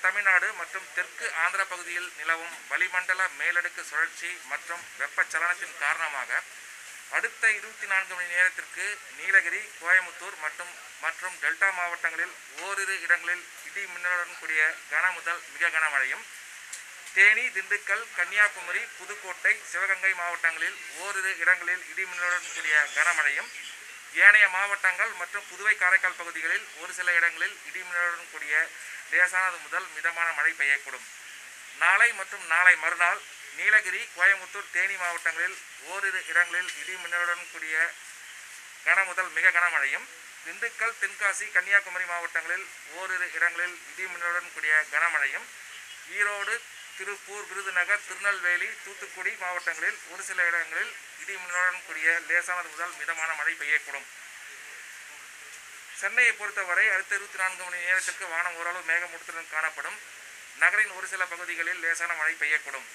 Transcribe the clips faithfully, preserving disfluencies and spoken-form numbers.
தமிழ்நாடு மற்றும் தெற்கு ஆந்திர பகுதியில் நிலவும் வளிமண்டல மேலடுக்கு சுழற்சி மற்றும் வெப்பச்சலனத்தின் காரணமாக அடுத்த இருபத்தி நான்கு மணி நேரத்திற்கு நீலகிரி, கோயமுத்தூர் மற்றும் மற்றும் டெல்டா மாவட்டங்களில் ஓரிரு இடங்களில் இடி மின்னலுடன் கூடிய கன முதல் மிக கனமழையும், தேனி, திண்டுக்கல், கன்னியாகுமரி, புதுக்கோட்டை, சிவகங்கை மாவட்டங்களில் ஓரிரு இடங்களில் இடி மின்னலுடன் கூடிய கனமழையும், ஏனைய மாவட்டங்கள் மற்றும் புதுவை, காரைக்கால் பகுதிகளில் ஒரு சில இடங்களில் இடி மின்னலுடன் கூடிய லேசானது முதல் மிதமான மழை பெய்யக்கூடும். நாளை மற்றும் நாளை மறுநாள் நீலகிரி, கோயமுத்தூர், தேனி மாவட்டங்களில் ஓரிரு இடங்களில் இடி மின்னலுடன் கூடிய கன முதல் மிக கனமழையும், திண்டுக்கல், தென்காசி, கன்னியாகுமரி மாவட்டங்களில் ஓரிரு இடங்களில் இடி மின்னலுடன் கூடிய கனமழையும், ஈரோடு, திருப்பூர், விருதுநகர், திருநெல்வேலி, தூத்துக்குடி மாவட்டங்களில் ஒரு சில இடங்களில் இடி மின்னலுடன் கூடிய லேசானது முதல் மிதமான மழை பெய்யக்கூடும். சென்னையை பொறுத்தவரை அடுத்த இருபத்தி நான்கு மணி நேரத்திற்கு வானம் ஓரளவு மேகமூட்டத்துடன் காணப்படும். நகரின் ஒரு சில பகுதிகளில் லேசான மழை பெய்யக்கூடும்.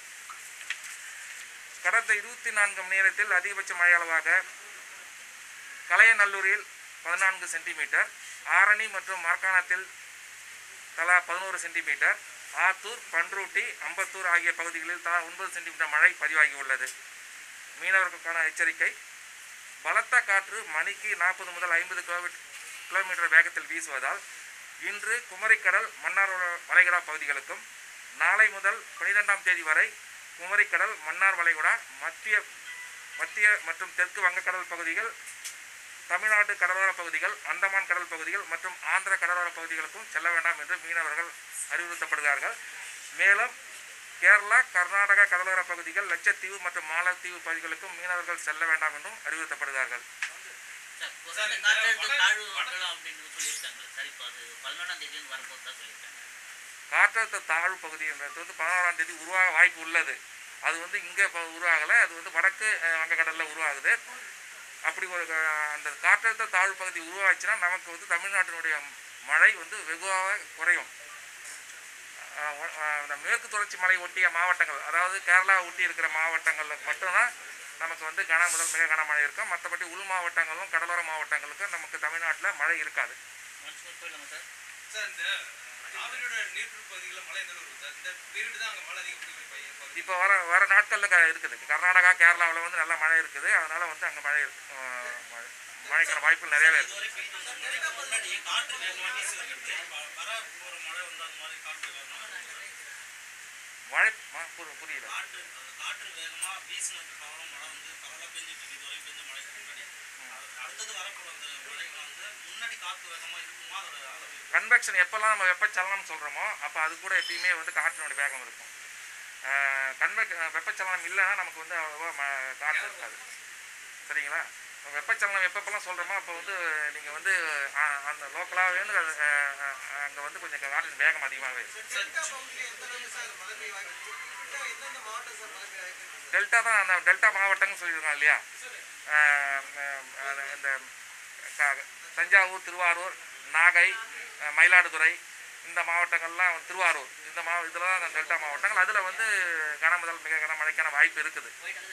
கடந்த இருபத்தி நான்கு மணி நேரத்தில் அதிகபட்ச மழை அளவாக கலையநல்லூரில் பதினான்கு சென்டிமீட்டர், ஆரணி மற்றும் மார்க்காணத்தில் தலா பதினோரு சென்டிமீட்டர், ஆத்தூர், பன்ருட்டி, அம்பத்தூர் ஆகிய பகுதிகளில் தலா ஒன்பது சென்டிமீட்டர் மழை பதிவாகியுள்ளது. மீனவர்களுக்கான எச்சரிக்கை: பலத்த காற்று மணிக்கு நாற்பது முதல் ஐம்பது கிலோமீட்டர் வேகத்தில் வீசுவதால் இன்று குமரிக்கடல், மன்னார் வளைகுடா பகுதிகளுக்கும், நாளை முதல் பனிரெண்டாம் தேதி வரை குமரிக்கடல், மன்னார் வளைகுடா, மத்திய மத்திய மற்றும் தெற்கு வங்கக்கடல் பகுதிகள், தமிழ்நாடு கடலோர பகுதிகள், அந்தமான் கடல் பகுதிகள் மற்றும் ஆந்திர கடலோர பகுதிகளுக்கும் செல்ல வேண்டாம் என்று மீனவர்கள் அறிவுறுத்தப்படுகிறார்கள். மேலும் கேரளா, கர்நாடகா கடலோர பகுதிகள், லட்சத்தீவு மற்றும் மாலத்தீவு பகுதிகளுக்கும் மீனவர்கள் செல்ல வேண்டாம் என்றும் அறிவுறுத்தப்படுகிறார்கள். காற்றழுத்த தாழ்வு பகுதி என்பது வந்து பதினோராம் தேதி உருவாக வாய்ப்பு உள்ளது. அது வந்து இங்கே உருவாகலை, அது வந்து வடக்கு வங்கக்கடலில் உருவாகுது. அப்படி ஒரு அந்த காற்றழுத்த தாழ்வு பகுதி உருவாச்சுன்னா நமக்கு வந்து தமிழ்நாட்டினுடைய மழை வந்து வெகுவாக குறையும். இந்த மேற்கு தொடர்ச்சி மலை ஒட்டிய மாவட்டங்கள், அதாவது கேரளா ஒட்டி இருக்கிற மாவட்டங்களில் மட்டும்தான் நமக்கு வந்து கன முதல் மிக கனமழை இருக்கும். மற்றபடி உள் மாவட்டங்களும் கடலோர மாவட்டங்களுக்கும் நமக்கு தமிழ்நாட்டில் மழை இருக்காது. இப்போ வர வர நாட்களில் இருக்குது. கர்நாடகா, கேரளாவில் வந்து நல்ல மழை இருக்குது. அதனால வந்து அங்கே மழை மழைக்கான வாய்ப்புகள் நிறையவே இருக்குது. மழை புரியல. கன்வெக்ஷன் எப்பெல்லாம் நம்ம வெப்பச்சலனம் சொல்கிறோமோ அப்போ அது கூட எப்பயுமே வந்து காற்றினுடைய வேகம் இருக்கும். கன்வெக் வெப்பச்சலனம் இல்லைன்னா நமக்கு வந்து அவ்வளோவா காற்று இருக்காது. சரிங்களா? வெப்பச்சலனம் எப்பப்பெல்லாம் சொல்கிறோமோ அப்போ வந்து நீங்கள் வந்து அந்த லோக்கலாகவே வந்து அங்கே வந்து கொஞ்சம் காற்றின் வேகம் அதிகமாகவே டெல்டா தான். அந்த டெல்டா மாவட்டம்னு சொல்லியிருக்காங்க இல்லையா, இந்த தஞ்சாவூர், திருவாரூர், நாகை, மயிலாடுதுறை இந்த மாவட்டங்கள்லாம், திருவாரூர் இந்த மா இதில் தான் அந்த டெல்டா மாவட்டங்கள். அதில் வந்து கன முதல் மிக கனமழைக்கான வாய்ப்பு இருக்குது.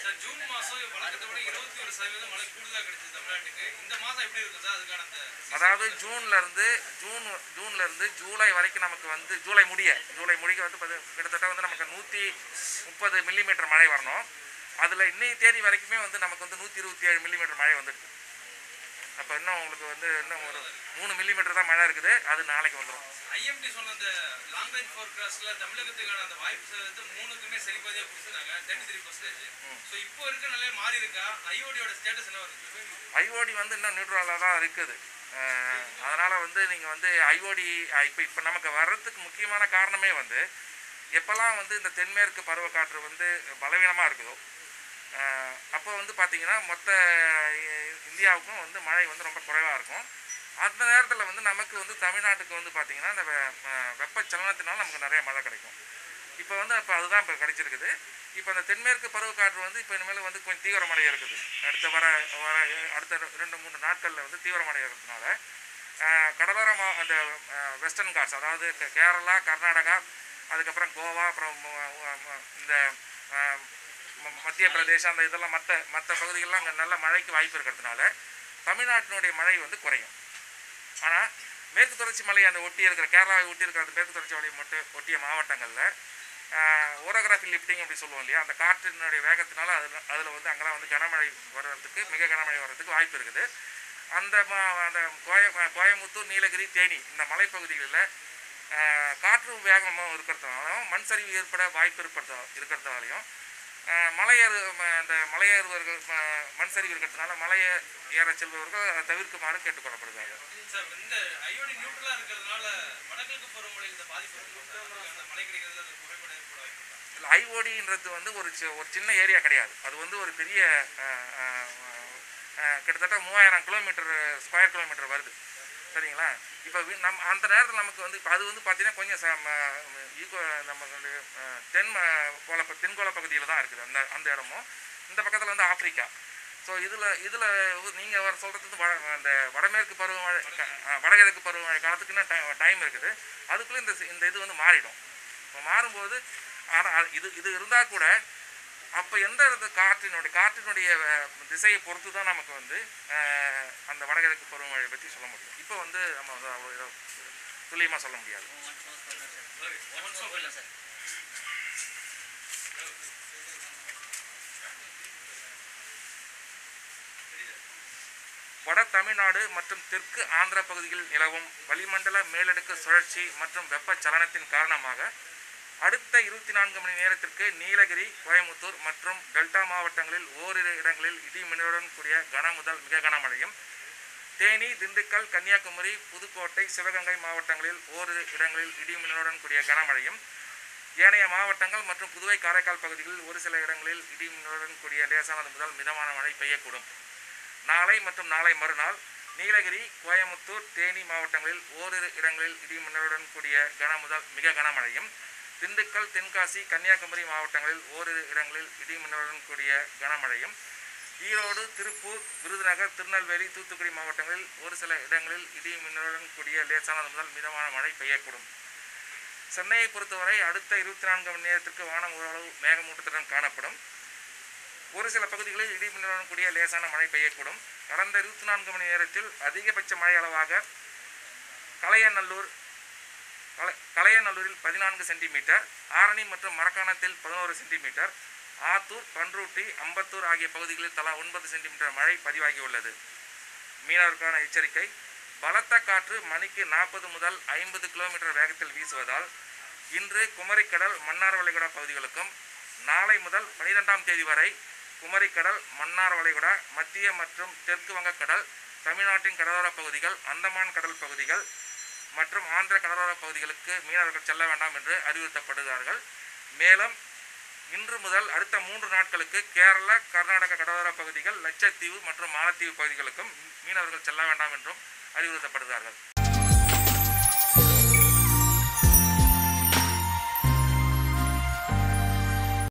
அதாவது ஜூன்லேருந்து ஜூன் ஜூன்லேருந்து ஜூலை வரைக்கும் நமக்கு வந்து ஜூலை முடிய ஜூலை முடிக்க வந்து கிட்டத்தட்ட வந்து நமக்கு நூற்றி முப்பது மில்லிமீட்டர் மழை வரணும். அதில் இன்னைக்கு தேதி வரைக்குமே வந்து நமக்கு வந்து நூற்றி இருபத்தி ஏழு மில்லிமீட்டர் மழை வந்துருக்கு. அப்போ இன்னும் உங்களுக்கு வந்து இன்னும் ஒரு மூணு மில்லிமீட்டர் தான் மழை இருக்குது. அது நாளைக்கு வந்துடும். ஐஎம்டி சொன்ன அந்த லாங் ரேஞ்ச் ஃபோர்காஸ்ட்ல தமிழகத்துக்கான அந்த வாய்ப்பு சதவீதத்தை மூணுக்குமே சரிபாதியா கொடுத்துட்டாங்க, முப்பத்தி மூணு பர்சன்டேஜ். ஸோ இப்போ இருக்க நிலையை மாறி இருக்கா? ஐஓடியோட ஸ்டேட்டஸ் என்ன வருது? ஐஓடி வந்து இன்னும் நியூட்ரலாக தான் இருக்குது. அதனால் வந்து நீங்கள் வந்து ஐஓடி இப்போ இப்போ நமக்கு வர்றதுக்கு முக்கியமான காரணமே வந்து எப்போல்லாம் வந்து இந்த தென்மேற்கு பருவக்காற்று வந்து பலவீனமாக இருக்குதோ அப்போ வந்து பார்த்திங்கன்னா மொத்த இந்தியாவுக்கும் வந்து மழை வந்து ரொம்ப குறைவாக இருக்கும். அந்த நேரத்தில் வந்து நமக்கு வந்து தமிழ்நாட்டுக்கு வந்து பார்த்திங்கன்னா இந்த வெப்பச்சலனத்தினால நமக்கு நிறைய மழை கிடைக்கும். இப்போ வந்து இப்போ அதுதான் இப்போ கிடைச்சிருக்குது. இப்போ அந்த தென்மேற்கு பருவக்காற்று வந்து இப்போ இனிமேல் வந்து கொஞ்சம் தீவிரமடை இருக்குது. அடுத்த வர வர அடுத்த ரெண்டு மூணு நாட்களில் வந்து தீவிரமடை இருக்கிறதுனால கடலோர மா அந்த வெஸ்டர்ன் காட்ஸ், அதாவது கேரளா, கர்நாடகா, அதுக்கப்புறம் கோவா, அப்புறம் இந்த மத்திய பிரதேசம், அந்த இதெல்லாம் மற்ற மற்ற பகுதிகளெலாம் அங்கே நல்ல மழைக்கு வாய்ப்பு இருக்கிறதுனால தமிழ்நாட்டினுடைய மழை வந்து குறையும். ஆனால் மேற்கு தொடர்ச்சி மலை அந்த ஒட்டி இருக்கிற கேரளாவை ஒட்டி இருக்கிற அந்த மேற்கு தொடர்ச்சி மலையை மட்டும் ஒட்டிய மாவட்டங்களில் ஓரோகிராஃபி லிஃப்டிங் அப்படி சொல்லுவோம் இல்லையா, அந்த காற்றினுடைய வேகத்தினால அதில் அதில் வந்து அங்கெல்லாம் வந்து கனமழை வர்றதுக்கு மிக கனமழை வர்றதுக்கு வாய்ப்பு இருக்குது. அந்த மா அந்த கோய கோயமுத்தூர் நீலகிரி தேனி இந்த மலைப்பகுதிகளில் காற்று வேகமாக இருக்கிறதுனாலும் மண் சரிவு ஏற்பட வாய்ப்பு ஏற்படுத்த இருக்கிறதுனாலையும் மலையேறு அந்த மலையேறுவர்கள் மண் சரிவு இருக்கிறதுனால மலையை ஏற செல்பவர்கள் அதை தவிர்க்குமாறு கேட்டுக்கொள்ளப்படுகிறாங்க. ஐஓடின்றது வந்து ஒரு ஒரு சின்ன ஏரியா கிடையாது, அது வந்து ஒரு பெரிய கிட்டத்தட்ட மூவாயிரம் கிலோமீட்டர் ஸ்கொயர் கிலோமீட்டர் வருது. சரிங்களா? இப்போ நம் அந்த நேரத்தில் நமக்கு வந்து இப்போ அது வந்து பார்த்தீங்கன்னா கொஞ்சம் ஈகோ நம்ம தென் கோள தென்கோள பகுதியில் தான் இருக்குது அந்த அந்த இடமும். இந்த பக்கத்தில் வந்து ஆப்பிரிக்கா. ஸோ இதில் இதில் நீங்கள் வர சொல்கிறது வட அந்த வடமேற்கு பருவமழை வடகிழக்கு பருவமழை காலத்துக்குன்னு டைம் இருக்குது. அதுக்குள்ளே இந்த இந்த இது வந்து மாறிடும். இப்போ மாறும்போது ஆனால் இது இது இருந்தால் கூட அப்போ எந்த இடத்து காற்றினுடைய காற்றினுடைய திசையை பொறுத்து தான் நமக்கு வந்து அந்த வடகிழக்கு பருவமழையை பற்றி சொல்ல முடியும். இப்போ வந்து நம்ம வந்து அவ்வளோ துல்லியமாக சொல்ல முடியாது. வட தமிழ்நாடு மற்றும் தெற்கு ஆந்திர பகுதிகளில் நிலவும் வளிமண்டல மேலடுக்கு சுழற்சி மற்றும் வெப்பச்சலனத்தின் காரணமாக அடுத்த இருபத்தி நான்கு மணி நேரத்திற்கு நீலகிரி, கோயமுத்தூர் மற்றும் டெல்டா மாவட்டங்களில் ஓரிரு இடங்களில் இடி மின்னலுடன் கூடிய கன முதல் மிக கனமழையும், தேனி, திண்டுக்கல், கன்னியாகுமரி, புதுக்கோட்டை, சிவகங்கை மாவட்டங்களில் ஓரிரு இடங்களில் இடி மின்னலுடன் கூடிய கனமழையும், ஏனைய மாவட்டங்கள் மற்றும் புதுவை, காரைக்கால் பகுதிகளில் ஒரு சில இடங்களில் இடி மின்னலுடன் கூடிய லேசானது முதல் மிதமான மழை பெய்யக்கூடும். நாளை மற்றும் நாளை மறுநாள் நீலகிரி, கோயமுத்தூர், தேனி மாவட்டங்களில் ஓரிரு இடங்களில் இடி மின்னலுடன் கூடிய கன முதல் மிக கனமழையும், திண்டுக்கல், தென்காசி, கன்னியாகுமரி மாவட்டங்களில் ஓரிரு இடங்களில் இடி மின்னலுடன் கூடிய கனமழையும், ஈரோடு, திருப்பூர், விருதுநகர், திருநெல்வேலி, தூத்துக்குடி மாவட்டங்களில் ஒரு சில இடங்களில் இடி மின்னலுடன் கூடிய லேசானது முதல் மிதமான மழை பெய்யக்கூடும். சென்னையை பொறுத்தவரை அடுத்த இருபத்தி நான்கு மணி நேரத்திற்கு வானம் ஓரளவு மேகமூட்டத்துடன் காணப்படும். ஒரு சில பகுதிகளில் இடி மின்னலுடன் கூடிய லேசான மழை பெய்யக்கூடும். கடந்த இருபத்தி நான்கு மணி நேரத்தில் அதிகபட்ச மழை அளவாக கலையநல்லூர் கல கலையநல்லூரில் பதினான்கு சென்டிமீட்டர், ஆரணி மற்றும் மரக்காணத்தில் பதினோரு சென்டிமீட்டர், ஆத்தூர், பன்ருட்டி, அம்பத்தூர் ஆகிய பகுதிகளில் தலா ஒன்பது சென்டிமீட்டர் மழை பதிவாகியுள்ளது. மீனவருக்கான எச்சரிக்கை: பலத்த காற்று மணிக்கு நாற்பது முதல் ஐம்பது கிலோமீட்டர் வேகத்தில் வீசுவதால் இன்று குமரிக்கடல், மன்னார் வளைகுடா பகுதிகளுக்கும் நாளை முதல் பனிரெண்டாம் தேதி வரை குமரிக்கடல், மன்னார் வளைகுடா, மத்திய மற்றும் தெற்கு வங்கக்கடல், தமிழ்நாட்டின் கடலோர பகுதிகள், அந்தமான் கடல் பகுதிகள் மற்றும் ஆந்திர கடலோர பகுதிகளுக்கு மீனவர்கள் செல்ல வேண்டாம் என்று அறிவுறுத்தப்படுகிறார்கள். மேலும் இன்று முதல் அடுத்த மூன்று நாட்களுக்கு கேரள, கர்நாடக கடலோர பகுதிகள், லட்சத்தீவு மற்றும் மாலத்தீவு பகுதிகளுக்கும் மீனவர்கள் செல்ல வேண்டாம் என்றும் அறிவுறுத்தப்படுகிறார்கள்.